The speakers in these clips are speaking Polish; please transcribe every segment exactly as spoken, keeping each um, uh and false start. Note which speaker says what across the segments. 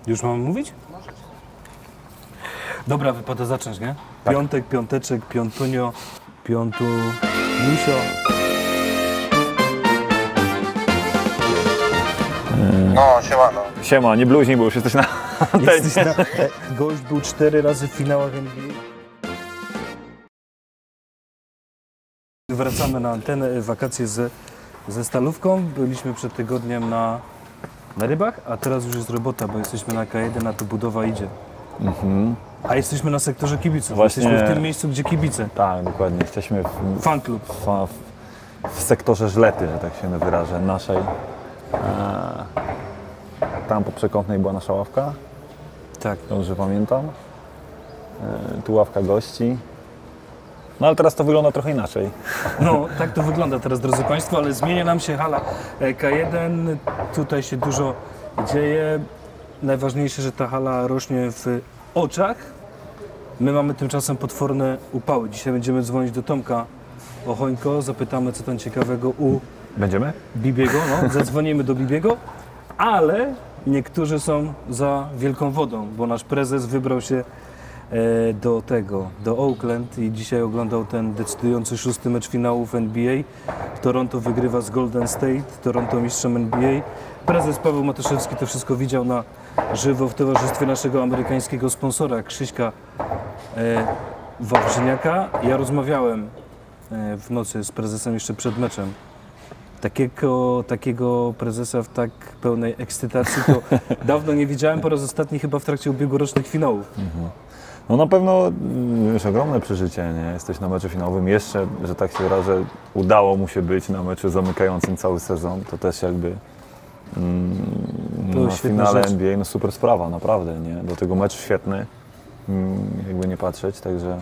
Speaker 1: Już mamy mówić? Dobra, wypada zacząć, nie?
Speaker 2: Tak.
Speaker 1: Piątek, piąteczek, piątunio, piątu, misio.
Speaker 3: No, siemano.
Speaker 2: Siema, nie bluźnij, bo już jesteś na
Speaker 1: Jesteś
Speaker 2: antenie.
Speaker 1: na, gość był cztery razy w finałach N B A. Wracamy na antenę, wakacje ze, ze Stalówką. Byliśmy przed tygodniem na, na rybach, a teraz już jest robota, bo jesteśmy na K jeden, a tu budowa idzie.
Speaker 2: Mhm.
Speaker 1: A jesteśmy na sektorze kibiców.
Speaker 2: Właśnie-
Speaker 1: Jesteśmy w tym miejscu, gdzie kibice.
Speaker 2: Tak, dokładnie. Jesteśmy w,
Speaker 1: Fanklub.
Speaker 2: w, w sektorze żlety, że tak się wyrażę, naszej. E, tam po przekątnej była nasza ławka,
Speaker 1: Tak.
Speaker 2: dobrze pamiętam. E, tu ławka gości. No ale teraz to wygląda trochę inaczej.
Speaker 1: No, tak to wygląda teraz, drodzy Państwo, ale zmienia nam się hala K jeden. Tutaj się dużo dzieje. Najważniejsze, że ta hala rośnie w oczach. My mamy tymczasem potworne upały. Dzisiaj będziemy dzwonić do Tomka Ochońko, zapytamy, co tam ciekawego u
Speaker 2: Będziemy?
Speaker 1: Bibiego. No, zadzwonimy do Bibiego, ale niektórzy są za wielką wodą, bo nasz prezes wybrał się e, do tego, do Oakland i dzisiaj oglądał ten decydujący szósty mecz finałów N B A. Toronto wygrywa z Golden State, Toronto mistrzem N B A. Prezes Paweł Matuszewski to wszystko widział na żywo w towarzystwie naszego amerykańskiego sponsora Krzyśka e, Wawrzyniaka. Ja rozmawiałem e, w nocy z prezesem jeszcze przed meczem. Takiego, takiego prezesa w tak pełnej ekscytacji to dawno nie widziałem, po raz ostatni chyba w trakcie ubiegłorocznych finałów.
Speaker 2: No na pewno mm, wiesz, ogromne przeżycie, nie? Jesteś na meczu finałowym, jeszcze, że tak się wyrażę, udało mu się być na meczu zamykającym cały sezon, to też jakby mm,
Speaker 1: To
Speaker 2: na
Speaker 1: świetna
Speaker 2: finale
Speaker 1: rzecz.
Speaker 2: N B A, no super sprawa, naprawdę, nie? Do tego mecz świetny, mm, jakby nie patrzeć, także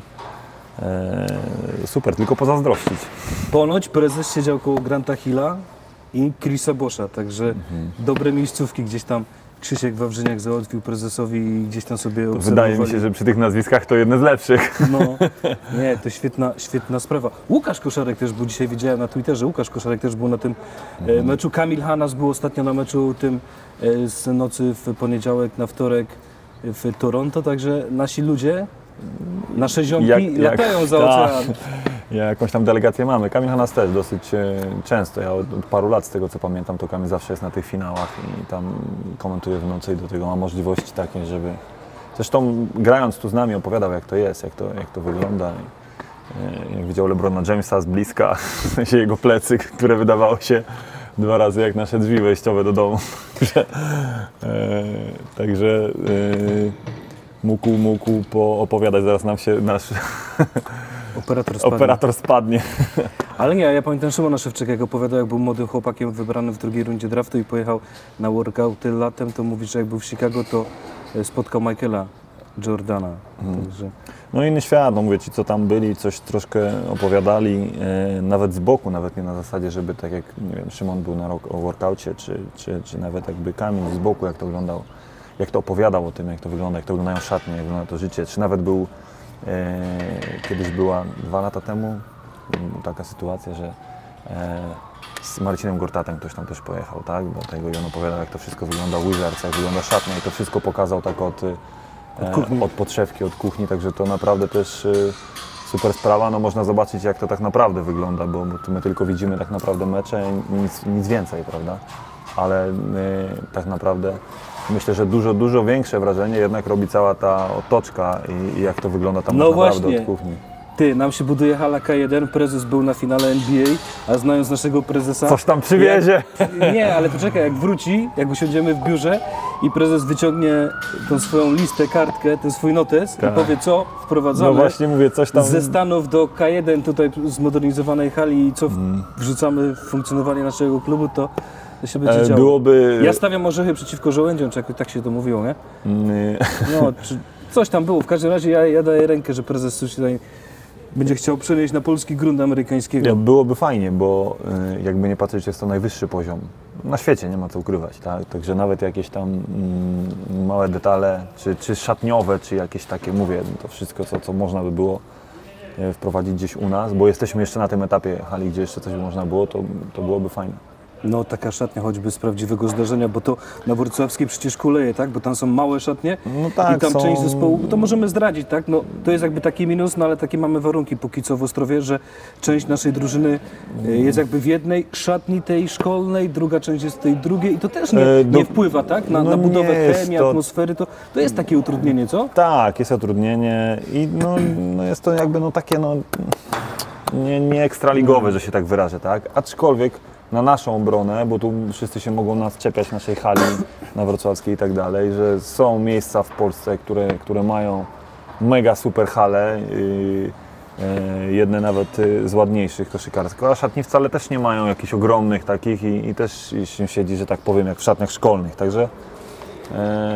Speaker 2: e, super, tylko pozazdrościć.
Speaker 1: Ponoć prezes siedział koło Granta Hilla i Chrisa Boscha, także dobre miejscówki gdzieś tam Krzysiek Wawrzyniak załatwił prezesowi i gdzieś tam sobie obserwowali.
Speaker 2: Wydaje mi się, że przy tych nazwiskach to jedne z lepszych.
Speaker 1: No, nie, to świetna, świetna sprawa. Łukasz Koszarek też był dzisiaj, widziałem na Twitterze, Łukasz Koszarek też był na tym e, meczu. Kamil Hanas był ostatnio na meczu tym e, z nocy w poniedziałek na wtorek w Toronto, także nasi ludzie, nasze ziomki
Speaker 2: Jak- jak-
Speaker 1: latają za
Speaker 2: tak.
Speaker 1: ocean.
Speaker 2: Ja jakąś tam delegację mamy. Kamil Hanas też dosyć e, często. Ja od, od paru lat z tego co pamiętam, to Kamil zawsze jest na tych finałach i tam komentuje w nocy i do tego ma możliwości takie, żeby... Zresztą grając tu z nami opowiadał jak to jest, jak to, jak to wygląda. I, e, jak widział LeBrona Jamesa z bliska, w sensie jego plecy, które wydawało się dwa razy jak nasze drzwi wejściowe do domu. Że, e, także e, mógł, mógł poopowiadać, zaraz nam się nasz
Speaker 1: Operator spadł.
Speaker 2: operator spadnie.
Speaker 1: Ale nie, ja pamiętam Szymona Szewczaka, jak opowiadał, jak był młodym chłopakiem wybrany w drugiej rundzie draftu i pojechał na workouty latem, to mówi, że jak był w Chicago, to e, spotkał Michaela Jordana. Także
Speaker 2: No inny świat, no mówię ci, co tam byli, coś troszkę opowiadali, e, nawet z boku, nawet nie na zasadzie, żeby tak jak, nie wiem, Szymon był na rok, o workoucie, czy, czy, czy nawet jakby Kamil z boku, jak to wyglądało, jak to opowiadał o tym, jak to wygląda, jak to wyglądają szatnie, jak wygląda to życie, czy nawet był, e, kiedyś była dwa lata temu m, taka sytuacja, że e, z Marcinem Gortatem ktoś tam też pojechał, tak, do tego i on opowiadał, jak to wszystko wygląda w Wizards, jak wygląda szatnia i to wszystko pokazał tak od,
Speaker 1: Od
Speaker 2: e,
Speaker 1: kuchni.
Speaker 2: od podszewki, od kuchni, także to naprawdę też y, super sprawa, no można zobaczyć jak to tak naprawdę wygląda, bo, bo tu my tylko widzimy tak naprawdę mecze i nic, nic więcej, prawda, ale y, tak naprawdę myślę, że dużo, dużo większe wrażenie jednak robi cała ta otoczka i, i jak to wygląda tam
Speaker 1: No
Speaker 2: tak naprawdę
Speaker 1: właśnie.
Speaker 2: od kuchni.
Speaker 1: ty, nam się buduje hala K jeden, prezes był na finale N B A, a znając naszego prezesa...
Speaker 2: Coś tam przywiezie.
Speaker 1: Jak, nie, ale poczekaj, jak wróci, jak usiądziemy w biurze i prezes wyciągnie tą swoją listę, kartkę, ten swój notes
Speaker 2: Tak.
Speaker 1: i powie, co wprowadzamy
Speaker 2: No właśnie mówię, coś tam...
Speaker 1: ze Stanów do K jeden, tutaj zmodernizowanej hali i co w-
Speaker 2: Mhm.
Speaker 1: wrzucamy w funkcjonowanie naszego klubu, to, to się będzie
Speaker 2: E,
Speaker 1: działo.
Speaker 2: byłoby...
Speaker 1: Ja stawiam orzechy przeciwko żołędziom, czy jakoś tak się to mówiło, nie?
Speaker 2: Mm,
Speaker 1: No, czy coś tam było. W każdym razie ja, ja daję rękę, że prezes coś tutaj będzie chciał przenieść na polski grunt amerykańskiego.
Speaker 2: Nie, byłoby fajnie, bo y, jakby nie patrzeć, jest to najwyższy poziom na świecie, nie ma co ukrywać, tak? Także nawet jakieś tam mm, małe detale, czy, czy szatniowe, czy jakieś takie, mówię, to wszystko, co, co można by było y, wprowadzić gdzieś u nas, bo jesteśmy jeszcze na tym etapie hali, gdzie jeszcze coś by można było, to, to byłoby fajne.
Speaker 1: No taka szatnia choćby z prawdziwego zdarzenia, bo to na Wrocławskiej przecież kuleje, tak? Bo tam są małe szatnie
Speaker 2: No tak,
Speaker 1: i tam
Speaker 2: są-
Speaker 1: część zespołu, to możemy zdradzić, tak? No to jest jakby taki minus, no ale takie mamy warunki póki co w Ostrowie, że część naszej drużyny e, jest jakby w jednej szatni tej szkolnej, druga część jest w tej drugiej i to też nie,
Speaker 2: E, do-
Speaker 1: nie wpływa, tak? Na,
Speaker 2: no
Speaker 1: na budowę
Speaker 2: nie jest
Speaker 1: chemii,
Speaker 2: to-
Speaker 1: atmosfery, to, to jest takie utrudnienie, co?
Speaker 2: Tak, jest utrudnienie i no, no jest to jakby no takie no nie, nie ekstraligowe, że się tak wyrażę, tak? Aczkolwiek na naszą obronę, bo tu wszyscy się mogą nas czepiać naszej hali na Wrocławskiej i tak dalej, że są miejsca w Polsce, które, które mają mega super hale, yy, yy, jedne nawet yy, z ładniejszych koszykarsko, a szatni wcale też nie mają jakichś ogromnych takich i, i też się siedzi, że tak powiem, jak w szatniach szkolnych, także yy,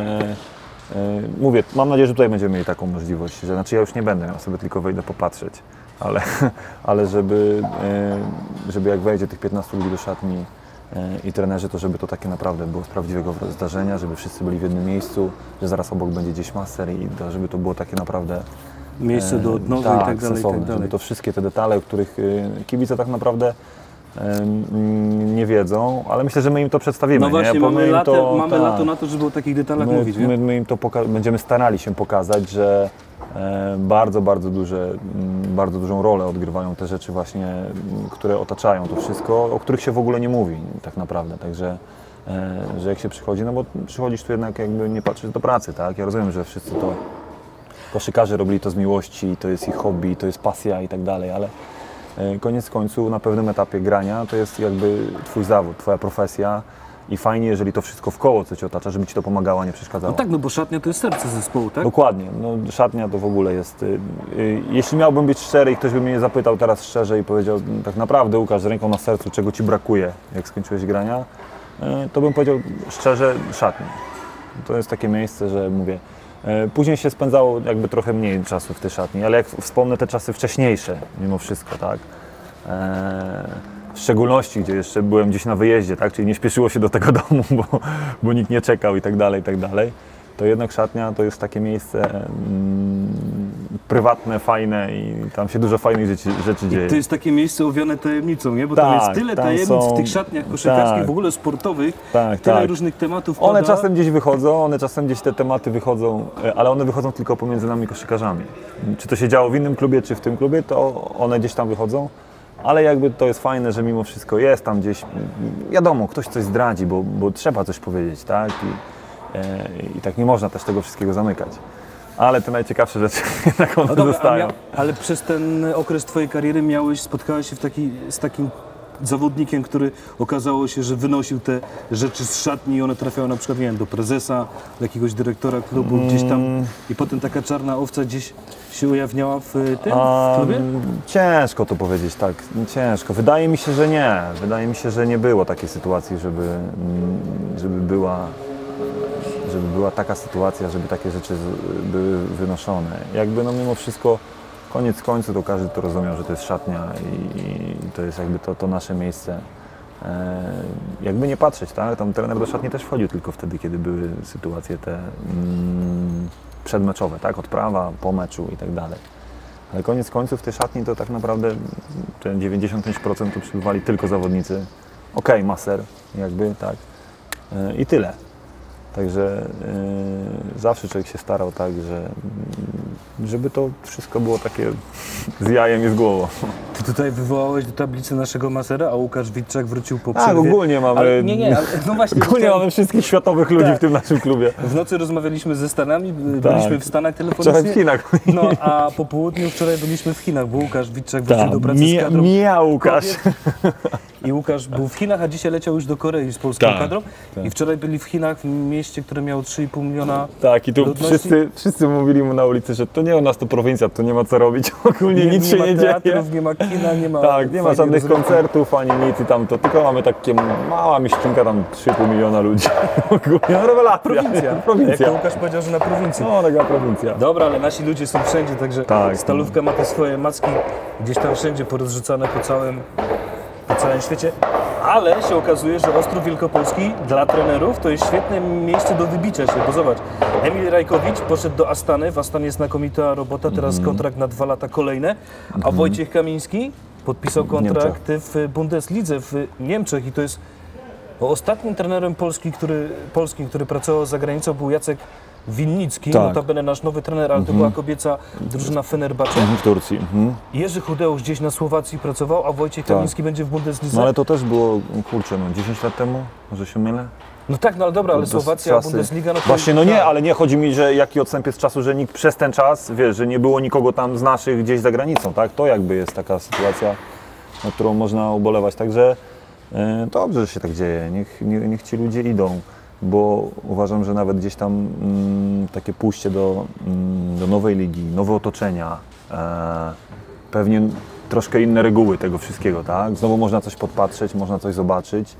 Speaker 2: yy, mówię, mam nadzieję, że tutaj będziemy mieli taką możliwość, że znaczy ja już nie będę, ja sobie tylko wejdę popatrzeć, ale, ale żeby, yy, żeby jak wejdzie tych piętnastu ludzi do szatni yy, i trenerzy, to żeby to takie naprawdę było z prawdziwego zdarzenia, żeby wszyscy byli w jednym miejscu, że zaraz obok będzie gdzieś master i to, żeby to było takie naprawdę
Speaker 1: Miejsce do odnowy
Speaker 2: tak,
Speaker 1: i tak dalej, i tak
Speaker 2: sensowne,
Speaker 1: dalej.
Speaker 2: żeby to wszystkie te detale, o których y, kibice tak naprawdę y, nie wiedzą, ale myślę, że my im to przedstawimy.
Speaker 1: No właśnie,
Speaker 2: nie? Bo
Speaker 1: mamy,
Speaker 2: my im
Speaker 1: lato,
Speaker 2: to,
Speaker 1: mamy
Speaker 2: tak,
Speaker 1: lato na to, żeby o takich detalach
Speaker 2: my,
Speaker 1: mówić, nie?
Speaker 2: my, my im to poka- będziemy starali się pokazać, że e, bardzo, bardzo, duże, m, bardzo dużą rolę odgrywają te rzeczy właśnie, m, które otaczają to wszystko, o których się w ogóle nie mówi tak naprawdę, także e, że jak się przychodzi, no bo przychodzisz tu jednak jakby nie patrzysz do pracy, tak? Ja rozumiem, że wszyscy to koszykarze robili to z miłości, to jest ich hobby, to jest pasja i tak dalej, ale e, koniec końców na pewnym etapie grania to jest jakby twój zawód, twoja profesja i fajnie, jeżeli to wszystko w koło, co cię otacza, żeby ci to pomagało, a nie przeszkadzało.
Speaker 1: No tak, no bo szatnia to jest serce zespołu, tak?
Speaker 2: Dokładnie, no, szatnia to w ogóle jest. y, y, Jeśli miałbym być szczery i ktoś by mnie zapytał teraz szczerze i powiedział tak naprawdę, Łukasz, z ręką na sercu, czego ci brakuje, jak skończyłeś grania, y, to bym powiedział szczerze szatnia. To jest takie miejsce, że mówię, y, później się spędzało jakby trochę mniej czasu w tej szatni, ale jak wspomnę te czasy wcześniejsze, mimo wszystko, tak, e, w szczególności, gdzie jeszcze byłem gdzieś na wyjeździe, tak, czyli nie śpieszyło się do tego domu, bo, bo nikt nie czekał i tak dalej, i tak dalej, to jednak szatnia to jest takie miejsce mm, prywatne, fajne i tam się dużo fajnych rzeczy, rzeczy dzieje.
Speaker 1: To jest takie miejsce owiane tajemnicą, nie? Bo tam
Speaker 2: Tak,
Speaker 1: jest tyle
Speaker 2: tam
Speaker 1: tajemnic
Speaker 2: są-
Speaker 1: w tych szatniach koszykarskich,
Speaker 2: tak.
Speaker 1: w ogóle sportowych,
Speaker 2: Tak,
Speaker 1: tyle
Speaker 2: tak.
Speaker 1: różnych tematów
Speaker 2: One
Speaker 1: pada.
Speaker 2: czasem gdzieś wychodzą, one czasem gdzieś te tematy wychodzą, e, ale one wychodzą tylko pomiędzy nami koszykarzami. Czy to się działo w innym klubie, czy w tym klubie, to one gdzieś tam wychodzą. Ale jakby to jest fajne, że mimo wszystko jest tam gdzieś, wiadomo, ktoś coś zdradzi, bo, bo trzeba coś powiedzieć, tak? I, e, I tak nie można też tego wszystkiego zamykać. Ale te najciekawsze rzeczy jednak one
Speaker 1: No dobra, a
Speaker 2: zostają.
Speaker 1: mia- ale przez ten okres twojej kariery miałeś, spotkałeś się w taki, z takim zawodnikiem, który okazało się, że wynosił te rzeczy z szatni i one trafiały na przykład, nie wiem, do prezesa, do jakiegoś dyrektora klubu, gdzieś tam i potem taka czarna owca gdzieś się ujawniała w tym
Speaker 2: A,
Speaker 1: w klubie?
Speaker 2: ciężko to powiedzieć, tak, ciężko. Wydaje mi się, że nie. Wydaje mi się, że nie było takiej sytuacji, żeby, mm, żeby była żeby była taka sytuacja, żeby takie rzeczy z- były wynoszone. Jakby no mimo wszystko, koniec końców to każdy to rozumiał, że to jest szatnia i, i to jest jakby to, to nasze miejsce. E, jakby nie patrzeć, tak? Tam trener do szatni też wchodził tylko wtedy, kiedy były sytuacje te mm, przedmeczowe, tak? Odprawa, po meczu i tak dalej. Ale koniec końców w tej szatni to tak naprawdę ten dziewięćdziesiąt pięć procent to przybywali tylko zawodnicy. Okej, maser, jakby, tak. E, I tyle. Także yy, zawsze człowiek się starał tak, że yy, żeby to wszystko było takie z jajem i z głową.
Speaker 1: Ty tutaj wywołałeś do tablicy naszego masera, a Łukasz Witczak wrócił po
Speaker 2: Tak,
Speaker 1: przerwie.
Speaker 2: ogólnie mamy,
Speaker 1: Ale, nie, nie, ale, no właśnie,
Speaker 2: ogólnie
Speaker 1: chciałem-
Speaker 2: mamy wszystkich światowych ludzi
Speaker 1: Tak.
Speaker 2: w tym naszym klubie.
Speaker 1: w nocy rozmawialiśmy ze Stanami, by- byliśmy w Stanach
Speaker 2: Wczoraj
Speaker 1: telefonicznie.
Speaker 2: w Chinach.
Speaker 1: No, a po południu wczoraj byliśmy w Chinach, bo Łukasz Witczak wrócił
Speaker 2: Tak,
Speaker 1: do pracy z
Speaker 2: mija,
Speaker 1: kadrą
Speaker 2: mija Łukasz.
Speaker 1: kobiet. I Łukasz był w Chinach, a dzisiaj leciał już do Korei z polską
Speaker 2: Tak,
Speaker 1: kadrą.
Speaker 2: tak.
Speaker 1: I wczoraj byli w Chinach, w mieście, które miało trzy i pół miliona.
Speaker 2: Tak, i tu
Speaker 1: ludności.
Speaker 2: wszyscy, wszyscy mówili mu na ulicy, że to nie u nas to prowincja, tu nie ma co robić, ogólnie nic się
Speaker 1: ma
Speaker 2: nie dzieje.
Speaker 1: teatrów, nie ma kina, nie ma.
Speaker 2: Tak, nie ma
Speaker 1: fajnych
Speaker 2: żadnych
Speaker 1: rozrywek.
Speaker 2: koncertów ani nic i tam to, tylko mamy takie mała mieścinka, tam trzy i pół miliona ludzi. Ogólnie no, rewelacja.
Speaker 1: Prowincja. Jak
Speaker 2: Prowincja.
Speaker 1: to Łukasz powiedział, że na prowincji.
Speaker 2: No, taka prowincja.
Speaker 1: Dobra, ale nasi ludzie są wszędzie, także
Speaker 2: Tak.
Speaker 1: Stalówka ma te swoje macki gdzieś tam wszędzie porozrzucane po całym, po całym świecie. Ale się okazuje, że Ostrów Wielkopolski dla trenerów to jest świetne miejsce do wybicia się, bo zobacz, Emil Rajkowicz poszedł do Astany, w Astanie jest znakomita robota, teraz
Speaker 2: Mhm.
Speaker 1: kontrakt na dwa lata kolejne, a Wojciech Kamiński podpisał kontrakty w Bundeslidze w Niemczech i to jest Bo ostatnim trenerem Polski, który, polskim, który pracował za granicą, był Jacek Winnicki,
Speaker 2: Tak.
Speaker 1: notabene nasz nowy trener, ale to była kobieca drużyna Fenerbahce.
Speaker 2: W Turcji. Mhm.
Speaker 1: Jerzy Chudeusz gdzieś na Słowacji pracował, a Wojciech
Speaker 2: Tak.
Speaker 1: Kamiński będzie w Bundeslidze.
Speaker 2: No ale to też było, kurczę, no dziesięć lat temu, może się mylę?
Speaker 1: No tak, no ale dobra, ale
Speaker 2: To
Speaker 1: Słowacja,
Speaker 2: czasy-
Speaker 1: Bundesliga, no to...
Speaker 2: Właśnie, no nie,
Speaker 1: tak.
Speaker 2: ale nie, chodzi mi, że jaki odstęp jest czasu, że nikt przez ten czas, wiesz, że nie było nikogo tam z naszych gdzieś za granicą, tak? To jakby jest taka sytuacja, na którą można ubolewać, także e, dobrze, że się tak dzieje, niech, nie, niech ci ludzie idą, bo uważam, że nawet gdzieś tam mm, takie pójście do, mm, do nowej ligi, nowe otoczenia, e, pewnie troszkę inne reguły tego wszystkiego, tak? Znowu można coś podpatrzeć, można coś zobaczyć.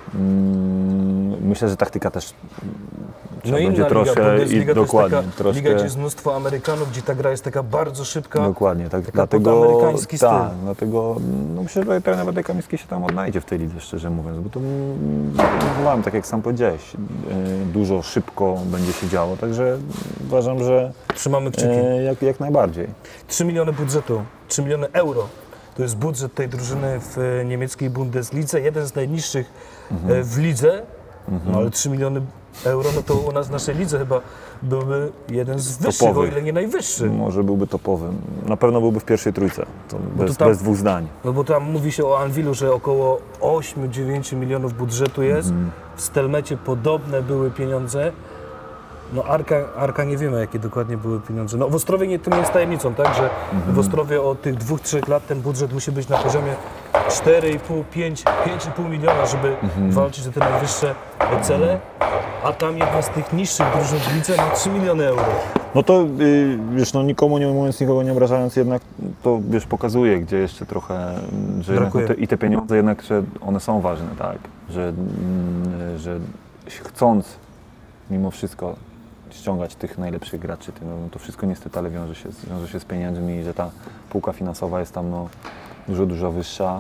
Speaker 2: Mm, Myślę, że taktyka też trzeba
Speaker 1: No inna
Speaker 2: będzie
Speaker 1: liga,
Speaker 2: troszkę
Speaker 1: Bundesliga
Speaker 2: i
Speaker 1: to jest
Speaker 2: dokładnie,
Speaker 1: taka
Speaker 2: troszkę,
Speaker 1: liga, gdzie jest mnóstwo Amerykanów, gdzie ta gra jest taka bardzo szybka.
Speaker 2: dokładnie, tak,
Speaker 1: taka
Speaker 2: dlatego,
Speaker 1: podamerykański styl.
Speaker 2: tak, dlatego no myślę, że trener Władek Kamiński się tam odnajdzie w tej lidze, szczerze mówiąc, bo to mm, wywołałem, tak jak sam powiedziałeś, y, dużo szybko będzie się działo, także uważam, że
Speaker 1: Trzymamy kciuki.
Speaker 2: e, jak, jak najbardziej.
Speaker 1: trzy miliony budżetu, trzy miliony euro. To jest budżet tej drużyny w e, niemieckiej Bundeslidze, jeden z najniższych e, w lidze, no ale trzy miliony euro, no to u nas w naszej lidze chyba byłby jeden z wyższych,
Speaker 2: Topowy.
Speaker 1: o ile nie najwyższy.
Speaker 2: Może byłby topowy, na pewno byłby w pierwszej trójce, to bez,
Speaker 1: tam-
Speaker 2: bez dwóch zdań.
Speaker 1: No bo tam mówi się o Anwilu, że około osiem do dziewięciu milionów budżetu jest. W Stelmecie podobne były pieniądze. No Arka, Arka nie wiemy, jakie dokładnie były pieniądze. No w Ostrowie nie, to nie jest tajemnicą, tak? Że w Ostrowie od tych dwóch, trzech lat ten budżet musi być na poziomie cztery i pół, pięć, pięć i pół miliona, żeby walczyć o te najwyższe cele. A tam jedna z tych niższych drużyn w lidze ma trzy miliony euro.
Speaker 2: No to y, wiesz, no nikomu nie mówiąc, nikogo nie obrażając, jednak to wiesz, pokazuje, gdzie jeszcze trochę, że jednak
Speaker 1: Brakuje.
Speaker 2: te, i te pieniądze jednak, że one są ważne, tak, że, mm, że chcąc mimo wszystko ściągać tych najlepszych graczy, to, no, to wszystko niestety ale wiąże się, z- wiąże się z pieniędzmi i że ta półka finansowa jest tam no, dużo, dużo wyższa.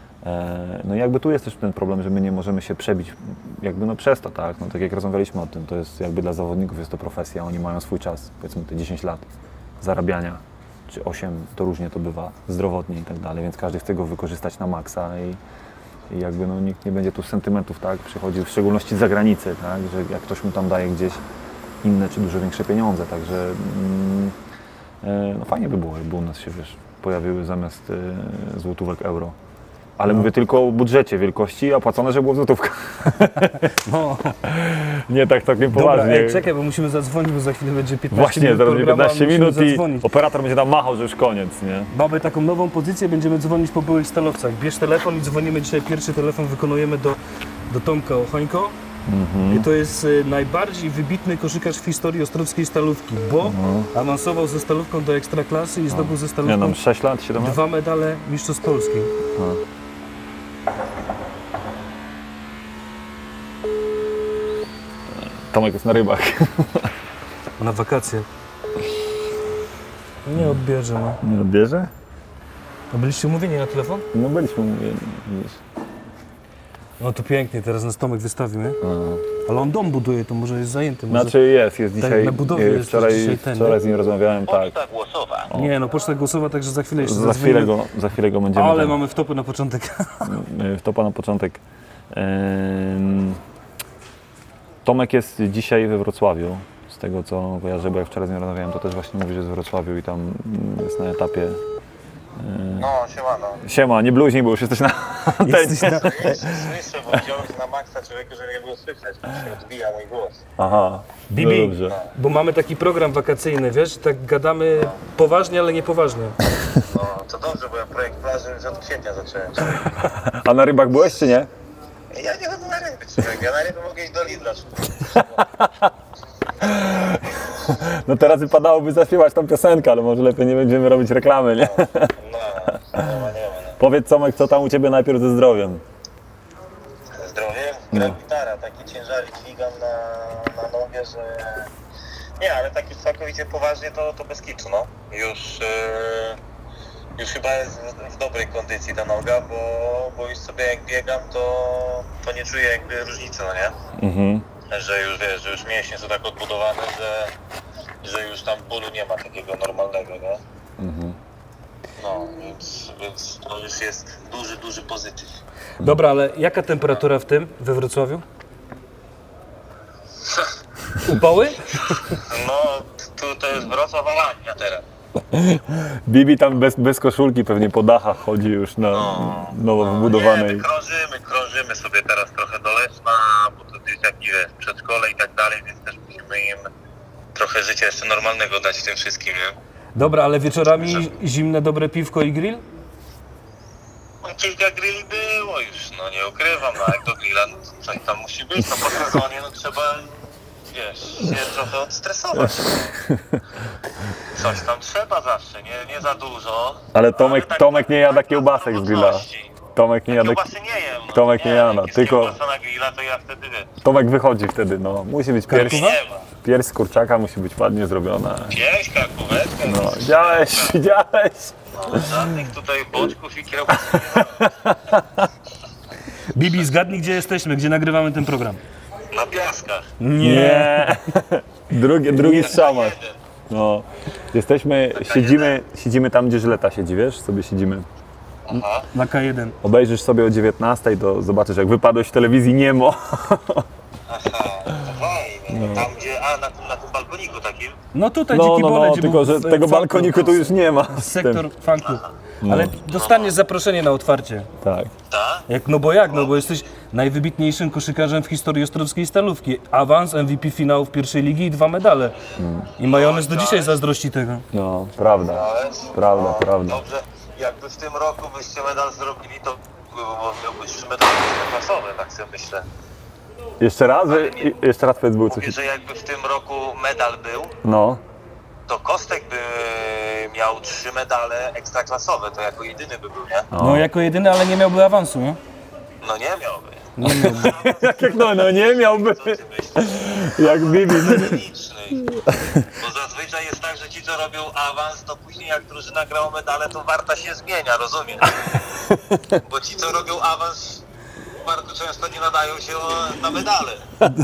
Speaker 2: E, No i jakby tu jest też ten problem, że my nie możemy się przebić jakby no przez to, tak? No tak jak rozmawialiśmy o tym, to jest jakby dla zawodników jest to profesja, oni mają swój czas, powiedzmy te dziesięć lat zarabiania, czy osiem, to różnie to bywa, zdrowotnie i tak dalej, więc każdy chce go wykorzystać na maksa i, i jakby no nikt nie będzie tu z sentymentów, tak? Przychodzi w szczególności z zagranicy, tak? Że jak ktoś mu tam daje gdzieś inne czy dużo większe pieniądze, także mm, e, no fajnie by było, jakby u nas się, wiesz, pojawiły zamiast e, złotówek euro. Ale mówię tylko o budżecie wielkości, a płacone, że było w złotówkach.
Speaker 1: No.
Speaker 2: Nie tak całkiem
Speaker 1: Dobra,
Speaker 2: poważnie.
Speaker 1: ej, czekaj, bo musimy zadzwonić, bo za chwilę będzie piętnaście
Speaker 2: Właśnie,
Speaker 1: minut
Speaker 2: zaraz będzie
Speaker 1: programu, a
Speaker 2: piętnaście
Speaker 1: musimy
Speaker 2: minut i
Speaker 1: zadzwonić.
Speaker 2: operator będzie tam machał, że już koniec, nie?
Speaker 1: Mamy taką nową pozycję, będziemy dzwonić po byłych stalowcach. Bierz telefon i dzwonimy dzisiaj, pierwszy telefon wykonujemy do, do Tomka Ochońko.
Speaker 2: Mhm.
Speaker 1: I to jest y, najbardziej wybitny koszykarz w historii ostrowskiej Stalówki, bo awansował ze Stalówką do Ekstraklasy i zdobył ze
Speaker 2: Nie
Speaker 1: Stalówką
Speaker 2: no, sześć lat, siedem lat?
Speaker 1: dwa medale Mistrzostw Polski.
Speaker 2: Tomek jest na rybach.
Speaker 1: Na wakacje. Nie odbierze, no.
Speaker 2: Nie odbierze?
Speaker 1: A byliście umówieni na telefon?
Speaker 2: No byliśmy mówieni, widzisz.
Speaker 1: No to pięknie, teraz nas Tomek wystawimy. Ale on dom buduje, to może jest zajęty. Może...
Speaker 2: Znaczy jest, jest dzisiaj,
Speaker 1: na budowie
Speaker 2: e,
Speaker 1: jest
Speaker 2: wczoraj,
Speaker 1: dzisiaj ten,
Speaker 2: wczoraj
Speaker 1: nie?
Speaker 2: z nim rozmawiałem, tak.
Speaker 3: Poczta głosowa.
Speaker 1: Nie, no poczta głosowa, także za chwilę jeszcze
Speaker 2: Za
Speaker 1: zadzwonimy.
Speaker 2: chwilę go, za chwilę go będziemy
Speaker 1: Ale
Speaker 2: tam-
Speaker 1: mamy wtopy na początek.
Speaker 2: Wtopa na początek. Em, Tomek jest dzisiaj we Wrocławiu. Z tego co kojarzę, bo jak wczoraj z nim rozmawiałem, to też właśnie mówi, że jest w Wrocławiu i tam mm, jest na etapie.
Speaker 3: No, siemano.
Speaker 2: Siema, nie bluźnij, bo już jesteś na antenie.
Speaker 1: Jesteś na...
Speaker 3: Słyszę, słyszę, bo wziąłem na maksa człowieku, żeby nie było słychać, bo się odbija mój głos.
Speaker 2: Aha,
Speaker 1: Bibi,
Speaker 2: no dobrze.
Speaker 1: bo mamy taki program wakacyjny, wiesz, tak gadamy poważnie, ale niepoważnie.
Speaker 3: No, to dobrze, bo ja projekt plaży już od kwietnia zacząłem.
Speaker 2: A na rybach byłeś czy nie?
Speaker 3: Ja nie chodzę na ryby, człowiek. Ja na ryby mogę iść do Lidla.
Speaker 2: No teraz wypadałoby zaśpiewać tą piosenkę, ale może lepiej nie będziemy robić reklamy, nie?
Speaker 3: No, nie ma, nie ma. No.
Speaker 2: Powiedz Tomek, co tam u Ciebie najpierw ze zdrowiem?
Speaker 3: Zdrowie, gram gitara, taki ciężarik dźwigam na, na nogę, że... Nie, ale tak już całkowicie poważnie to, to bez kiczu, no. Już, yy, już chyba jest w, w dobrej kondycji ta noga, bo, bo już sobie jak biegam, to, to nie czuję jakby różnicy, no nie?
Speaker 2: Mhm.
Speaker 3: Że już wiesz, że już mięśnie są tak odbudowane, że, że już tam bólu nie ma takiego normalnego, nie?
Speaker 2: Mhm.
Speaker 3: No, więc, więc to już jest duży, duży pozytyw.
Speaker 1: Dobra, ale jaka temperatura w tym, we Wrocławiu? Upały?
Speaker 3: No, tu to jest Wrocław Alania teraz.
Speaker 2: Bibi tam bez, bez koszulki pewnie po dachach chodzi już na nowo
Speaker 3: Nie,
Speaker 2: wybudowanej.
Speaker 3: my krążymy, krążymy sobie teraz trochę do Leszna, bo to dzieciaki jest przedszkole i tak dalej, więc też musimy im trochę życia jeszcze normalnego dać w tym wszystkim, nie?
Speaker 1: Dobra, ale wieczorami zimne, dobre piwko i grill?
Speaker 3: No, kilka grilli było już, no nie ukrywam, no jak do grilla, no to coś tam musi być, no po sezonie, no trzeba, wiesz, się trochę odstresować. Coś tam trzeba zawsze, nie, nie za dużo.
Speaker 2: Ale Tomek,
Speaker 3: tak-
Speaker 2: Tomek nie jada
Speaker 3: tak
Speaker 2: kiełbasek z grilla.
Speaker 3: zawodności.
Speaker 2: Tomek nie jada,
Speaker 3: Kiełbasy nie jem. No.
Speaker 2: Tomek nie jada,
Speaker 3: jak jest
Speaker 2: tylko-
Speaker 3: kiełbasa na grilla, to ja wtedy wiesz.
Speaker 2: Tomek wychodzi wtedy, no. Musi być pierś,
Speaker 3: Nie ma.
Speaker 2: pierś z kurczaka, musi być ładnie zrobiona.
Speaker 3: Pięć karkóweczkę.
Speaker 2: No, widziałeś, widziałeś.
Speaker 3: No, żadnych tutaj boczków i kiełbasy nie ma.
Speaker 1: Bibi, zgadnij, gdzie jesteśmy, gdzie nagrywamy ten program.
Speaker 3: Na piaskach.
Speaker 2: Nie. Drugi, drugi strzał masz.
Speaker 3: Jeden.
Speaker 2: No. Jesteśmy, siedzimy, siedzimy tam, gdzie Żyleta siedzi, wiesz? Sobie siedzimy.
Speaker 3: Aha.
Speaker 1: Na K jeden.
Speaker 2: Obejrzysz sobie o dziewiętnastej, to zobaczysz, jak wypadłeś w telewizji Niemo.
Speaker 3: Aha, to fajnie. No. Tam gdzie, a na tym, na tym balkoniku takim.
Speaker 1: No tutaj
Speaker 2: No,
Speaker 1: dziki
Speaker 2: no,
Speaker 1: pole,
Speaker 2: no,
Speaker 1: gdzie
Speaker 2: tylko
Speaker 1: był
Speaker 2: że
Speaker 1: w-
Speaker 2: tego
Speaker 1: funku.
Speaker 2: balkoniku tu już nie ma.
Speaker 1: Sektor funku. Ale dostaniesz zaproszenie na otwarcie.
Speaker 2: Tak.
Speaker 3: Tak?
Speaker 1: Jak, no bo jak, no bo jesteś najwybitniejszym koszykarzem w historii ostrowskiej Stalówki. Awans, M V P finałów pierwszej ligi i dwa medale. I majonez do dzisiaj zazdrości tego.
Speaker 2: No, prawda.
Speaker 3: Dałeś?
Speaker 2: Prawda, prawda.
Speaker 3: Dobrze, jakby w tym roku byście medal zrobili, to miałbyś trzy medale klasowe, tak sobie myślę.
Speaker 2: Jeszcze raz? że- i- Jeszcze raz powiedz, był coś.
Speaker 3: Mówię, że jakby w tym roku medal był,
Speaker 2: No.
Speaker 3: to Kostek by miał trzy medale ekstraklasowe, to jako jedyny by był, nie?
Speaker 1: No jako jedyny, ale nie miałby awansu, nie?
Speaker 3: No nie miałby.
Speaker 1: Nie miałby.
Speaker 2: Jak no, no nie miałby.
Speaker 3: Co ty myślisz?
Speaker 2: Jak Bibi.
Speaker 3: Liczny. Bo zazwyczaj jest tak, że ci, co robią awans, to później jak drużyna gra o medale, to warta się zmienia, rozumiesz? Bo ci, co robią awans, bardzo często nie nadają się o- na medale.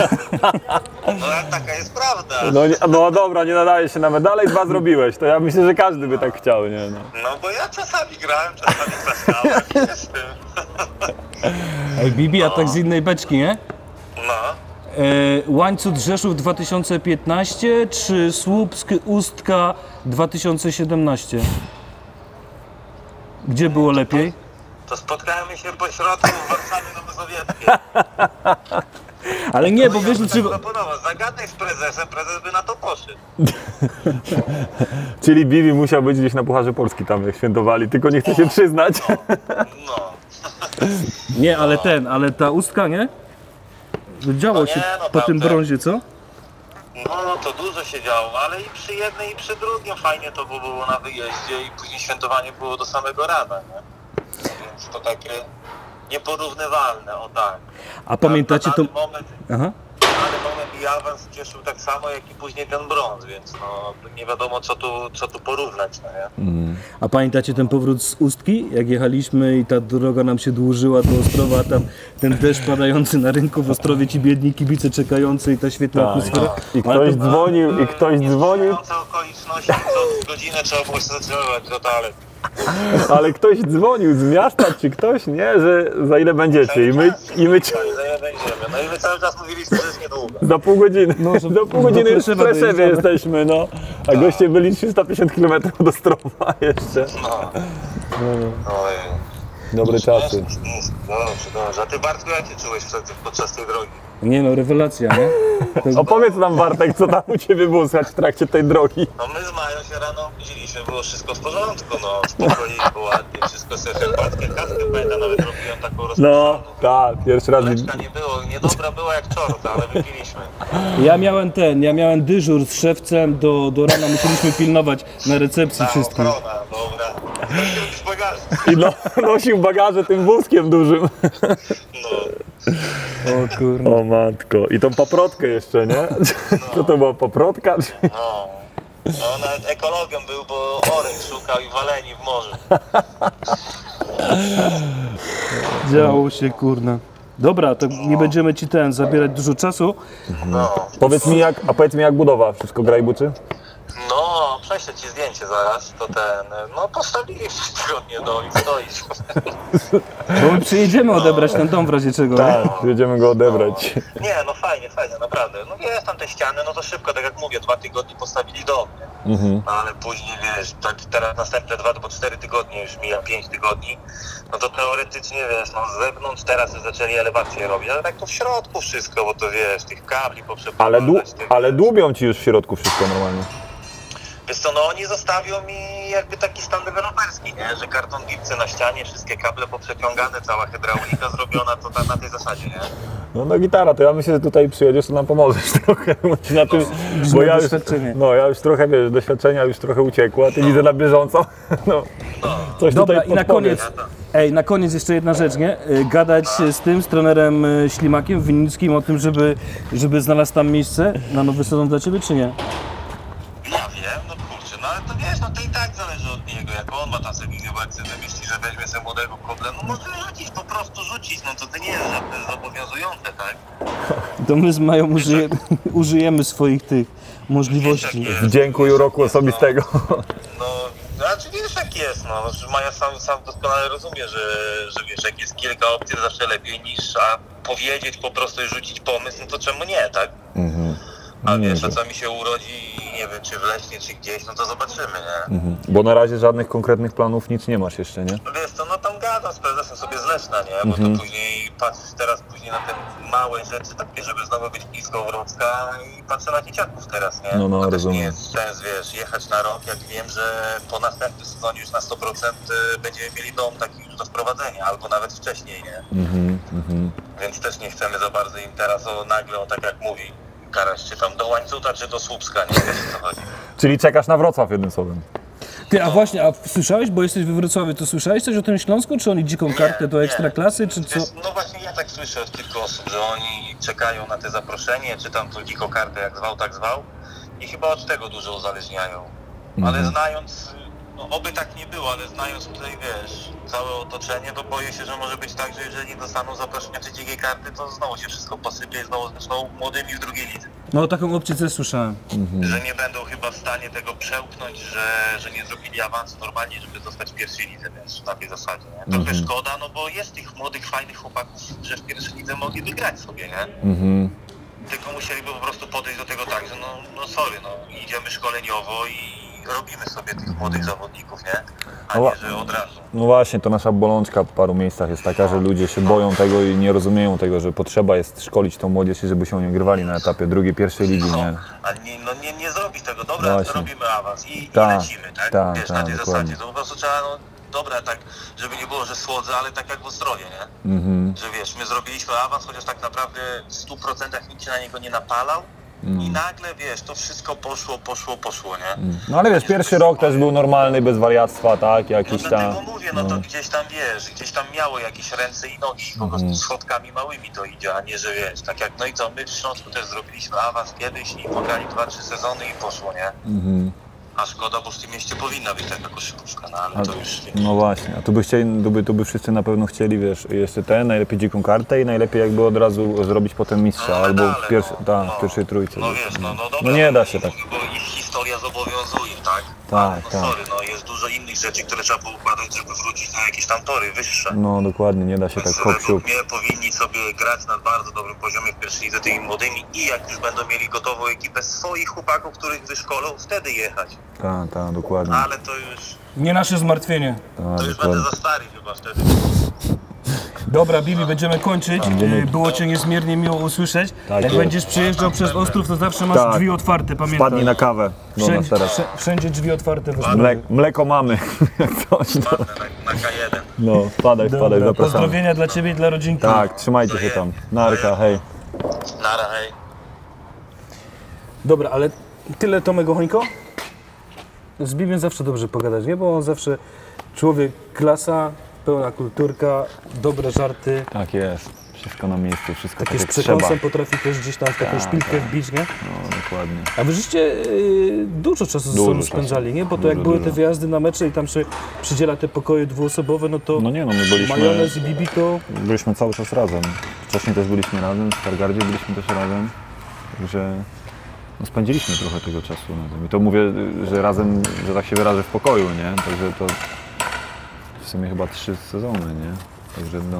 Speaker 3: No jak taka jest prawda.
Speaker 2: No, nie, no dobra, nie nadaje się na medale i dwa zrobiłeś. To ja myślę, że każdy by tak chciał, nie? No.
Speaker 3: No bo ja czasami grałem, czasami klaskałem i jestem.
Speaker 1: Ej, Bibi, a tak z innej beczki, nie?
Speaker 3: No.
Speaker 1: E, Łańcut Rzeszów dwa tysiące piętnaście czy Słupsk Ustka dwa tysiące siedemnaście? Gdzie było lepiej?
Speaker 3: To spotkałem się po środku w Warszawie Nowosowieckiej.
Speaker 1: Ale nie, bo
Speaker 3: Ja
Speaker 1: wiesz,
Speaker 3: bym
Speaker 1: czy...
Speaker 3: tak proponował, zagadaj z prezesem, prezes by na to poszedł.
Speaker 2: Czyli Bibi musiał być gdzieś na Pucharze Polski tam, jak świętowali, tylko nie chce się przyznać.
Speaker 3: No.
Speaker 1: Nie, ale ten, ale ta Ustka, nie? Działo
Speaker 3: No
Speaker 1: się
Speaker 3: nie, no
Speaker 1: po tym
Speaker 3: tamte-
Speaker 1: brązie, co?
Speaker 3: No, no to dużo się działo, ale i przy jednej i przy drugim fajnie to było na wyjeździe i później świętowanie było do samego rana, nie? Więc to takie nieporównywalne, o tak.
Speaker 1: A pamiętacie
Speaker 3: na
Speaker 1: to...
Speaker 3: dany moment,
Speaker 1: Aha.
Speaker 3: dany moment i awans cieszył tak samo, jak i później ten brąz, więc no nie wiadomo co tu, co tu porównać, no nie?
Speaker 1: A pamiętacie ten powrót z Ustki? Jak jechaliśmy i ta droga nam się dłużyła do Ostrowa, a tam ten deszcz padający na rynku w Ostrowie, ci biedni kibice czekający i ta świetna
Speaker 2: Tak.
Speaker 1: atmosfera.
Speaker 2: I ktoś dzwonił, i ktoś dzwonił,
Speaker 3: Niesprzyjające okoliczności, co godzinę trzeba było się zatrzymywać do toalety.
Speaker 2: ale ktoś dzwonił z miasta, czy ktoś, nie, że za ile będziecie i my, i my
Speaker 3: Za ile będziemy. No i my cały czas mówiliśmy, że jest niedługo.
Speaker 2: za pół godziny,
Speaker 1: że
Speaker 2: za pół godziny
Speaker 1: do
Speaker 2: już w
Speaker 1: Preszewa
Speaker 2: Preszewie
Speaker 1: dojeżdżamy.
Speaker 2: jesteśmy, no. A goście byli trzysta pięćdziesiąt kilometrów do Ostrowa jeszcze.
Speaker 3: No. Oj.
Speaker 2: Dobre czasy.
Speaker 3: Dobrze, dobrze. A ty, Bartku, jak się czułeś przed, podczas tej drogi?
Speaker 1: Nie no, rewelacja, nie? To...
Speaker 2: Opowiedz nam, Bartek, co tam u Ciebie było słychać w trakcie tej drogi.
Speaker 3: No my z Mają się rano obudziliśmy, było wszystko w porządku, no spokojnie, ładnie, wszystko sobie herbatkę, kawkę, pamiętam, nawet robiłem taką
Speaker 2: No,
Speaker 3: rozpoczętą.
Speaker 2: tak, pierwszy raz.
Speaker 3: Mleczka nie było, niedobra była jak czorta, ale wypiliśmy.
Speaker 1: Ja miałem ten, ja miałem dyżur z szewcem, do, do rana musieliśmy pilnować na recepcji
Speaker 3: Ta
Speaker 1: wszystkim.
Speaker 3: ochrona, dobra. Już bagaż.
Speaker 2: I no, nosił bagaże tym wózkiem dużym.
Speaker 3: No.
Speaker 1: O kurwa.
Speaker 2: O matko. I tą paprotkę jeszcze, nie? Co to była, paprotka?
Speaker 3: No. No nawet ekologią był, bo orek szukał i waleni w morzu.
Speaker 1: Działo się, kurna. Dobra, to nie będziemy ci ten zabierać dużo czasu.
Speaker 3: No.
Speaker 2: Powiedz mi jak, a powiedz mi jak budowa, wszystko gra i buczy?
Speaker 3: No, prześlę ci zdjęcie zaraz, to ten, no postawili w tygodnie do i stoisz.
Speaker 1: Bo my przyjedziemy odebrać ten dom w razie czego.
Speaker 2: Tak, jedziemy go odebrać.
Speaker 3: No, nie, no fajnie, fajnie, naprawdę. No wiesz, tam te ściany, no to szybko, tak jak mówię, dwa tygodnie postawili dom, nie?
Speaker 2: Mhm.
Speaker 3: No, ale później, wiesz, tak teraz następne dwa, bo cztery tygodnie już mija, pięć tygodni, no to teoretycznie, wiesz, no z zewnątrz teraz już zaczęli elewację robić, ale tak to w środku wszystko, bo to wiesz, tych kabli
Speaker 2: Ale,
Speaker 3: poprzepływać.
Speaker 2: dłu- ale dłubią ci już w środku wszystko normalnie.
Speaker 3: Wiesz co, no oni zostawią mi jakby taki stan deweloperski, nie? Że karton gipsy na ścianie, wszystkie kable poprzeciągane, cała hydraulika zrobiona, to tam na tej zasadzie, nie?
Speaker 2: No, no gitara, to ja myślę, że tutaj przyjedziesz, to nam pomożesz trochę. Bo, ci na tym, bo ja już,
Speaker 1: doświadczenie.
Speaker 2: no ja już trochę, wiesz, doświadczenia już trochę uciekło, a ty widzę na bieżąco. No, coś
Speaker 1: Dobra,
Speaker 2: tutaj
Speaker 1: i na
Speaker 2: podpowiedz.
Speaker 1: koniec, ej, na koniec jeszcze jedna rzecz, nie? Y, Gadać z tym, z trenerem y, Ślimakiem, Winnickim o tym, żeby, żeby znalazł tam miejsce na nowy sezon dla Ciebie, czy nie?
Speaker 3: Ja wiem, no kurczę, no ale to wiesz, no to i tak zależy od niego, jak on ma tam sobie wizję, myśli, że weźmie sobie młodego kobla, no może rzucić, po prostu rzucić, no to to nie jest żadne zobowiązujące, tak?
Speaker 1: To my z Mają użyje, użyjemy swoich tych możliwości.
Speaker 3: Wiesz, jak
Speaker 2: W
Speaker 3: jest,
Speaker 2: dzięku i
Speaker 3: wiesz,
Speaker 2: uroku
Speaker 3: jak jest,
Speaker 2: osobistego.
Speaker 3: No, no znaczy wiesz jak jest, no, że Maja sam, sam doskonale rozumie, że, że wiesz, jak jest kilka opcji, to zawsze lepiej niż a powiedzieć po prostu i rzucić pomysł, no to czemu nie, tak?
Speaker 2: Mhm.
Speaker 3: A
Speaker 2: Nie
Speaker 3: wiesz,
Speaker 2: wiem.
Speaker 3: a co mi się urodzi, nie wiem, czy w Leśnie, czy gdzieś, no to zobaczymy, nie?
Speaker 2: Mhm. Bo na razie żadnych konkretnych planów nic nie masz jeszcze, nie?
Speaker 3: No wiesz co, no tam gadam z prezesem sobie z Leszna, nie? Bo
Speaker 2: Mhm.
Speaker 3: to później patrzysz teraz później na te małe rzeczy, takie, żeby znowu być blisko Wrocka i patrzę na dzieciaków teraz, nie?
Speaker 2: No, no,
Speaker 3: to też
Speaker 2: rozumiem.
Speaker 3: nie jest sens, wiesz, jechać na rok, jak wiem, że po następnym sezonie już na sto procent będziemy mieli dom taki już do wprowadzenia, albo nawet wcześniej, nie?
Speaker 2: Mhm, mhm.
Speaker 3: Więc też nie chcemy za bardzo im teraz o nagle, o tak jak mówi Karaś, czy tam do Łańcuta, czy do Słupska, nie wiesz o co chodzi.
Speaker 2: Czyli czekasz na Wrocław jednym słowem.
Speaker 1: Ty, a właśnie, a słyszałeś, bo jesteś we Wrocławiu, to słyszałeś coś o tym Śląsku? Czy oni dziką kartę do
Speaker 3: Nie,
Speaker 1: ekstraklasy, czy co?
Speaker 3: Wiesz, no właśnie ja tak słyszę od kilku osób, że oni czekają na te zaproszenie, czy tam to dziko kartę jak zwał, tak zwał i chyba od tego dużo uzależniają. Ale
Speaker 2: Mhm.
Speaker 3: znając, no oby tak nie było, ale znając tutaj, wiesz, całe otoczenie, to boję się, że może być tak, że jeżeli nie dostaną zaproszenia czy dzikiej karty, to znowu się wszystko posypie i znowu zaczną młodymi w drugiej lidze.
Speaker 1: No taką opcję też słyszałem.
Speaker 3: Że nie będą chyba w stanie tego przełknąć, że, że nie zrobili awansu normalnie, żeby zostać w pierwszej lidze, wiesz, na tej zasadzie, nie? Trochę
Speaker 2: Mhm.
Speaker 3: szkoda, no bo jest tych młodych, fajnych chłopaków, że w pierwszej lidze mogli wygrać sobie, nie?
Speaker 2: Mhm.
Speaker 3: Tylko musieliby po prostu podejść do tego tak, że no, no sorry, no idziemy szkoleniowo i robimy sobie tych młodych zawodników, nie? A
Speaker 2: No
Speaker 3: nie, że od razu.
Speaker 2: No właśnie, to nasza bolączka w paru miejscach jest taka, że ludzie się boją tego i nie rozumieją tego, że potrzeba jest szkolić tą młodzież, żeby się nie grywali na etapie drugiej, pierwszej ligi,
Speaker 3: No,
Speaker 2: nie?
Speaker 3: a nie, no nie, nie zrobić tego, dobra,
Speaker 2: Właśnie.
Speaker 3: to robimy awans i,
Speaker 2: Tak,
Speaker 3: i lecimy, tak?
Speaker 2: tak,
Speaker 3: Wiesz,
Speaker 2: tak,
Speaker 3: na tej
Speaker 2: dokładnie.
Speaker 3: zasadzie, to po prostu trzeba, no dobra, tak, żeby nie było, że słodzę, ale tak jak w Ostrowie, nie?
Speaker 2: Mhm.
Speaker 3: Że wiesz, my zrobiliśmy awans, chociaż tak naprawdę w stu procentach nikt się na niego nie napalał i nagle, wiesz, to wszystko poszło, poszło, poszło, nie?
Speaker 2: No ale wiesz, pierwszy rok też był normalny, bez wariactwa, tak?
Speaker 3: No
Speaker 2: Jakiś
Speaker 3: dlatego
Speaker 2: tam...
Speaker 3: mówię, no to gdzieś tam, wiesz, gdzieś tam miało jakieś ręce i nogi i po prostu schodkami małymi to idzie, a nie, że wiesz, tak jak, no i co, my w Śląsku też zrobiliśmy awans kiedyś i pograli dwa, trzy sezony i poszło, nie?
Speaker 2: Mhm.
Speaker 3: A szkoda, bo w tym mieście powinna być taka koszykówka, no ale to już nie.
Speaker 2: No właśnie, a tu by, chcieli, tu, by, tu by wszyscy na pewno chcieli, wiesz, jeszcze ten, najlepiej dziką kartę i najlepiej jakby od razu zrobić potem mistrza,
Speaker 3: No,
Speaker 2: albo
Speaker 3: medale,
Speaker 2: w, pierwszy,
Speaker 3: no,
Speaker 2: ta,
Speaker 3: no.
Speaker 2: w pierwszej trójce.
Speaker 3: No wiesz, no, no dobra.
Speaker 2: No nie da się tak.
Speaker 3: Bo ich historia zobowiązuje, tak?
Speaker 2: Tak,
Speaker 3: no
Speaker 2: tak.
Speaker 3: sorry, no jest dużo innych rzeczy, które trzeba poukładać, żeby wrócić na jakieś tam tory wyższe.
Speaker 2: No dokładnie, nie da się tak
Speaker 3: Więc
Speaker 2: hop siup.
Speaker 3: według mnie powinni sobie grać na bardzo dobrym poziomie w pierwszej lidze tymi młodymi i jak już będą mieli gotową ekipę swoich chłopaków, których wyszkolą, wtedy jechać.
Speaker 2: Tak, tak, dokładnie.
Speaker 3: Ale to już,
Speaker 1: Nie nasze zmartwienie.
Speaker 2: Tak,
Speaker 3: to już
Speaker 2: dokładnie.
Speaker 3: będę za stary chyba wtedy.
Speaker 1: Dobra, Bibi, będziemy kończyć. E, Było Cię niezmiernie miło usłyszeć.
Speaker 2: Tak
Speaker 1: Jak
Speaker 2: jest.
Speaker 1: będziesz przyjeżdżał przez Ostrów, to zawsze masz
Speaker 2: Tak.
Speaker 1: drzwi otwarte, pamiętaj.
Speaker 2: Wpadnij na kawę do nas
Speaker 1: Wszędzie,
Speaker 2: teraz.
Speaker 1: wszędzie, wszędzie drzwi otwarte w Ostrowie.
Speaker 2: Mle, mleko mamy, jak coś. No,
Speaker 3: Padnę na, na K jeden.
Speaker 2: no wpadaj, wpadaj,
Speaker 1: Dobra,
Speaker 2: zapraszamy.
Speaker 1: pozdrowienia dla Ciebie i dla rodzinki.
Speaker 2: Tak, trzymajcie się tam. Narka, hej.
Speaker 3: Nara, hej.
Speaker 1: Dobra, ale tyle Tomek Ochońko? Z Bibiem zawsze dobrze pogadać, nie? Bo on zawsze człowiek klasa, pełna kulturka, dobre żarty.
Speaker 2: Tak jest, wszystko na miejscu, wszystko tak
Speaker 1: Takie z
Speaker 2: jak trzeba.
Speaker 1: przekąsem potrafi też gdzieś tam w taką
Speaker 2: Tak,
Speaker 1: szpilkę
Speaker 2: tak.
Speaker 1: wbić, nie?
Speaker 2: No dokładnie.
Speaker 1: A wy żeście y, dużo czasu ze
Speaker 2: Dużo
Speaker 1: sobą
Speaker 2: czasu.
Speaker 1: spędzali, nie? Bo to
Speaker 2: Dużo,
Speaker 1: jak były
Speaker 2: dużo.
Speaker 1: te wyjazdy na mecze i tam się przydziela te pokoje dwuosobowe, no to
Speaker 2: No nie no, my byliśmy,
Speaker 1: majonez i Bibi to...
Speaker 2: byliśmy cały czas razem. Wcześniej też byliśmy razem, w Stargardzie byliśmy też razem. Także No, spędziliśmy trochę tego czasu na tym. I to mówię, że razem, że tak się wyrażę, w pokoju, nie? Także to w sumie chyba trzy sezony, nie? Także no...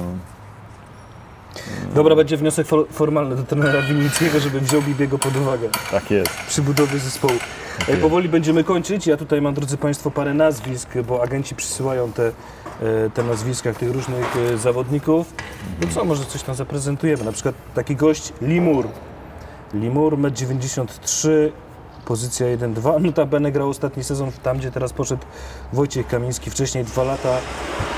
Speaker 1: Dobra, będzie wniosek for, formalny do trenera Winnickiego, żeby wziął Bibiego pod uwagę
Speaker 2: Tak jest.
Speaker 1: przy budowie zespołu.
Speaker 2: Tak
Speaker 1: E,
Speaker 2: jest.
Speaker 1: powoli będziemy kończyć. Ja tutaj mam, drodzy Państwo, parę nazwisk, bo agenci przysyłają te, e, te nazwiska tych różnych e, zawodników. No co, może coś tam zaprezentujemy. Na przykład taki gość Limur. Limur, metr dziewięćdziesiąt trzy, pozycja jeden dwa. Notabene grał ostatni sezon tam, gdzie teraz poszedł Wojciech Kamiński. Wcześniej dwa lata e,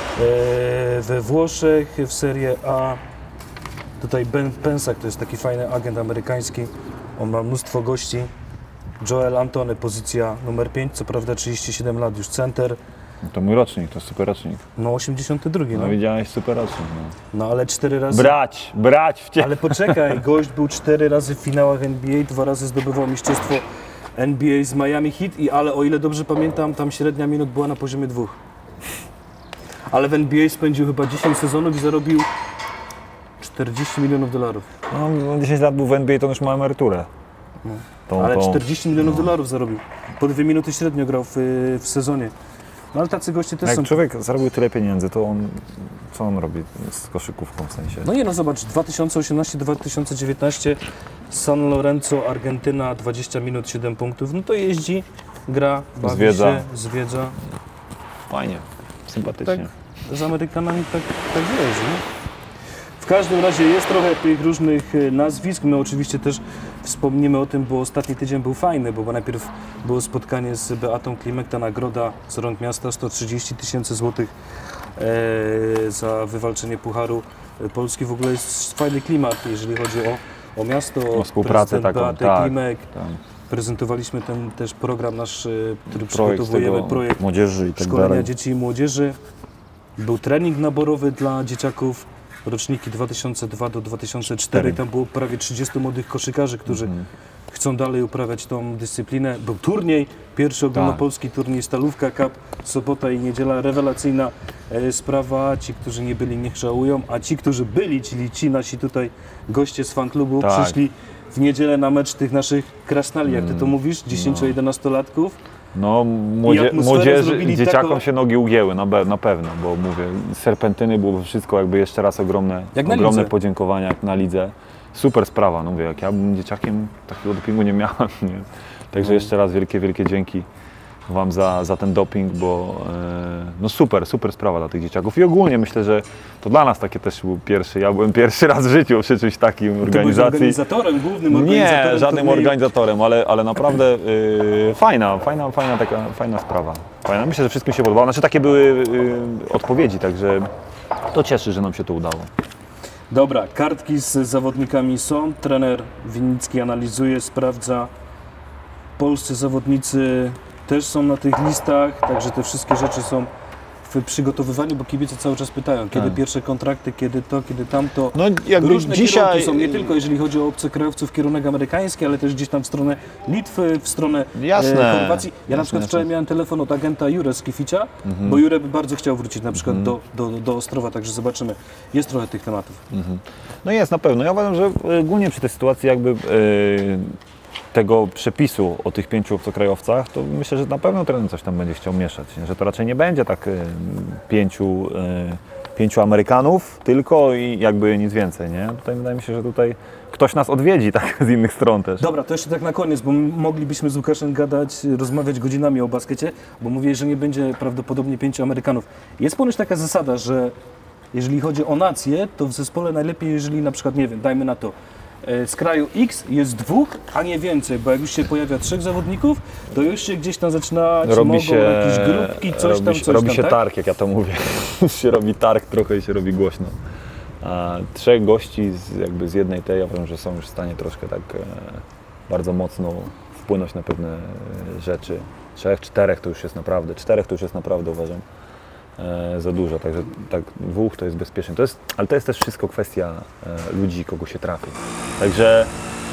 Speaker 1: we Włoszech w Serie A. Tutaj Ben Pensak, to jest taki fajny agent amerykański. On ma mnóstwo gości. Joel Antony, pozycja numer pięć, co prawda trzydzieści siedem lat, już center.
Speaker 2: To mój rocznik, to super rocznik.
Speaker 1: No osiemdziesiąty drugi,
Speaker 2: No
Speaker 1: no.
Speaker 2: widziałeś, super rocznik. No.
Speaker 1: No ale cztery razy...
Speaker 2: Brać, brać w cie...
Speaker 1: Ale poczekaj, gość był cztery razy w finałach N B A, dwa razy zdobywał mistrzostwo N B A z Miami Heat, i, ale o ile dobrze pamiętam, tam średnia minut była na poziomie dwóch. Ale w N B A spędził chyba dziesięć sezonów i zarobił czterdzieści milionów dolarów.
Speaker 2: No, dziesięć lat był w N B A, to już ma emeryturę.
Speaker 1: No.
Speaker 2: Tą,
Speaker 1: Ale
Speaker 2: tą...
Speaker 1: czterdzieści milionów dolarów zarobił. Po dwie minuty średnio grał w, w sezonie. No ale tacy goście też
Speaker 2: Jak
Speaker 1: są...
Speaker 2: człowiek zarobił tyle pieniędzy, to on, co on robi z koszykówką w sensie?
Speaker 1: No nie no, zobacz, dwa tysiące osiemnasty dwa tysiące dziewiętnaście San Lorenzo, Argentyna, dwadzieścia minut, siedem punktów. No to jeździ, gra, bawi
Speaker 2: Zwiedza.
Speaker 1: się, zwiedza.
Speaker 2: Fajnie, sympatycznie.
Speaker 1: Tak, z Amerykanami tak, tak jeździ. Nie? W każdym razie jest trochę tych różnych e, nazwisk. My oczywiście też wspomnimy o tym, bo ostatni tydzień był fajny, bo najpierw było spotkanie z Beatą Klimekta, nagroda z rąk miasta, sto trzydzieści tysięcy złotych e, za wywalczenie Pucharu Polski. W ogóle jest fajny klimat, jeżeli chodzi o, o miasto,
Speaker 2: O współpracę
Speaker 1: prezydent
Speaker 2: taką,
Speaker 1: Beaty
Speaker 2: tak,
Speaker 1: Klimek.
Speaker 2: tak.
Speaker 1: Prezentowaliśmy ten też program nasz, e, który
Speaker 2: Projekt
Speaker 1: przygotowujemy,
Speaker 2: tego
Speaker 1: projekt
Speaker 2: młodzieży i tak
Speaker 1: szkolenia
Speaker 2: dalej.
Speaker 1: dzieci i młodzieży. Był trening naborowy dla dzieciaków, roczniki dwa tysiące dwa do dwa tysiące cztery. Tam było prawie trzydziestu młodych koszykarzy, którzy
Speaker 2: Mhm.
Speaker 1: chcą dalej uprawiać tą dyscyplinę. Był turniej, pierwszy ogólnopolski turniej Stalówka Cup, sobota i niedziela, rewelacyjna e, sprawa. Ci, którzy nie byli, niech żałują, a ci, którzy byli, czyli ci nasi tutaj goście z fanklubu,
Speaker 2: Tak.
Speaker 1: przyszli w niedzielę na mecz tych naszych krasnali, jak ty to mówisz, dziesięcio-jedenastolatków.
Speaker 2: No,
Speaker 1: I
Speaker 2: młodzie,
Speaker 1: atmosferę
Speaker 2: młodzieży,
Speaker 1: zrobili
Speaker 2: dzieciakom
Speaker 1: taką-
Speaker 2: się nogi ugięły, na, be, na pewno, bo mówię, serpentyny było wszystko, jakby jeszcze raz ogromne,
Speaker 1: Jak na
Speaker 2: ogromne
Speaker 1: lidze.
Speaker 2: podziękowania jak na lidze. Super sprawa, no mówię, jak ja bym dzieciakiem takiego dopingu nie miałem, nie? Także jeszcze raz wielkie, wielkie dzięki Wam za, za ten doping, bo e, no super, super sprawa dla tych dzieciaków i ogólnie myślę, że to dla nas takie też był pierwszy, ja byłem pierwszy raz w życiu przy czymś takim
Speaker 1: Ty byłeś
Speaker 2: organizacji.
Speaker 1: organizatorem, głównym organizatorem
Speaker 2: Nie, żadnym
Speaker 1: turnieju.
Speaker 2: organizatorem, ale, ale naprawdę yy, fajna, fajna, fajna, taka, fajna sprawa. Fajna. Myślę, że wszystkim się podobało. Znaczy takie były yy, odpowiedzi, także to cieszy, że nam się to udało.
Speaker 1: Dobra, kartki z zawodnikami są. Trener Winnicki analizuje, sprawdza. Polscy zawodnicy też są na tych listach, także te wszystkie rzeczy są w przygotowywaniu, bo kibice cały czas pytają, kiedy
Speaker 2: Tak.
Speaker 1: pierwsze kontrakty, kiedy to, kiedy tamto.
Speaker 2: No jakby
Speaker 1: Różne
Speaker 2: dzisiaj
Speaker 1: kierunki są, nie tylko jeżeli chodzi o obcokrajowców, kierunek amerykański, ale też gdzieś tam w stronę Litwy, w stronę
Speaker 2: Jasne.
Speaker 1: e, Chorwacji. Ja
Speaker 2: Jasne,
Speaker 1: na przykład
Speaker 2: jasne.
Speaker 1: wczoraj miałem telefon od agenta Jure z Kificia, bo Jure by bardzo chciał wrócić na przykład do, do, do Ostrowa, także zobaczymy. Jest trochę tych tematów.
Speaker 2: No jest na pewno. Ja uważam, że ogólnie przy tej sytuacji jakby yy, tego przepisu o tych pięciu obcokrajowcach, to myślę, że na pewno trener coś tam będzie chciał mieszać. Nie? Że to raczej nie będzie tak yy, pięciu, yy, pięciu Amerykanów, tylko i jakby nic więcej. Nie? Tutaj wydaje mi się, że tutaj ktoś nas odwiedzi tak z innych stron też.
Speaker 1: Dobra, to jeszcze tak na koniec, bo m- moglibyśmy z Łukaszem gadać, rozmawiać godzinami o baskecie, bo mówię, że nie będzie prawdopodobnie pięciu Amerykanów. Jest ponoć taka zasada, że jeżeli chodzi o nację, to w zespole najlepiej, jeżeli na przykład, nie wiem, dajmy na to, e, z kraju X jest dwóch, a nie więcej, bo jak już się pojawia trzech zawodników, to już się gdzieś tam zaczyna,
Speaker 2: Robi
Speaker 1: mogą
Speaker 2: się,
Speaker 1: jakieś grupki, coś
Speaker 2: robi
Speaker 1: tam,
Speaker 2: się,
Speaker 1: coś
Speaker 2: robi
Speaker 1: tam,
Speaker 2: się
Speaker 1: tak?
Speaker 2: targ, jak ja to mówię. Już się robi targ trochę i się robi głośno. A trzech gości z, jakby z jednej tej, ja wiem, że są już w stanie troszkę tak e, bardzo mocno wpłynąć na pewne e, rzeczy. Trzech, czterech to już jest naprawdę, czterech to już jest naprawdę, uważam, e, za dużo. Także tak dwóch to jest bezpiecznie. To jest, ale to jest też wszystko kwestia e, ludzi, kogo się trafi. Także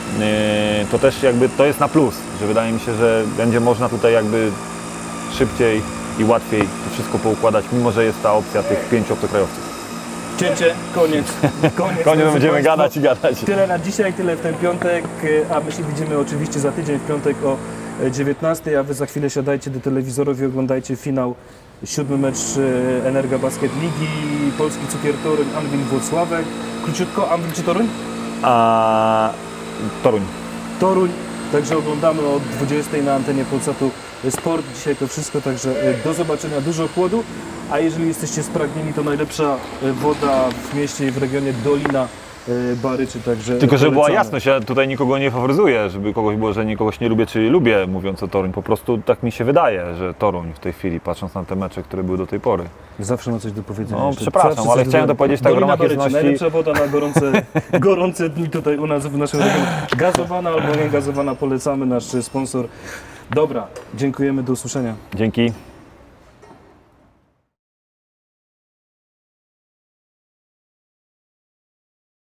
Speaker 2: e, to też jakby to jest na plus, że wydaje mi się, że będzie można tutaj jakby szybciej i łatwiej to wszystko poukładać, mimo że jest ta opcja tych pięciu obcokrajowców.
Speaker 1: Cięcie, koniec. Koniec,
Speaker 2: Koniec,
Speaker 1: drodzy
Speaker 2: będziemy
Speaker 1: państwo.
Speaker 2: gadać i gadać.
Speaker 1: Tyle na dzisiaj, tyle w ten piątek, a my się widzimy oczywiście za tydzień w piątek o dziewiętnastej, a wy za chwilę siadajcie do telewizorów i oglądajcie finał, siódmy mecz e, Energa Basket Ligi, Polski Cukier Toruń, Anwil Włocławek. Króciutko, Anwil czy Toruń?
Speaker 2: A Toruń.
Speaker 1: Toruń, także oglądamy o dwudziestej na antenie Polsatu Sport. Dzisiaj to wszystko, także do zobaczenia, dużo chłodu, a jeżeli jesteście spragnieni, to najlepsza woda w mieście i w regionie Dolina Baryczy, także
Speaker 2: Tylko żeby była
Speaker 1: polecamy.
Speaker 2: jasność, ja tutaj nikogo nie faworyzuję, żeby kogoś było, że nikogoś nie lubię, czyli lubię, mówiąc o Toruń. Po prostu tak mi się wydaje, że Toruń w tej chwili, patrząc na te mecze, które były do tej pory.
Speaker 1: Zawsze ma coś do powiedzenia.
Speaker 2: No,
Speaker 1: jeszcze.
Speaker 2: przepraszam,
Speaker 1: Zawsze
Speaker 2: ale
Speaker 1: coś
Speaker 2: chciałem
Speaker 1: do-
Speaker 2: to powiedzieć tak w
Speaker 1: Dolina
Speaker 2: ramach
Speaker 1: Baryczy,
Speaker 2: jasności.
Speaker 1: najlepsza woda na gorące, gorące dni tutaj u nas w naszym regionie. Gazowana albo nie gazowana, polecamy, nasz sponsor. Dobra, dziękujemy, do usłyszenia.
Speaker 2: Dzięki.